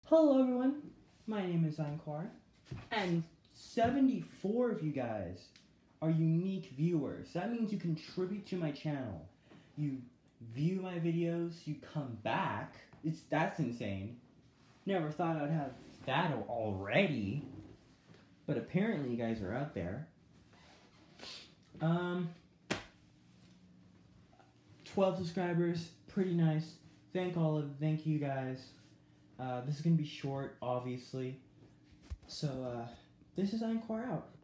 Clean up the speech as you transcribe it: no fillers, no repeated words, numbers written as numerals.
Hello everyone, my name is Anquar, and 74 of you guys are unique viewers. That means you contribute to my channel. You view my videos, you come back. That's insane. Never thought I'd have that already. But apparently you guys are out there. 12 subscribers, pretty nice. Thank you guys. This is gonna be short, obviously. So, this is Anquar out.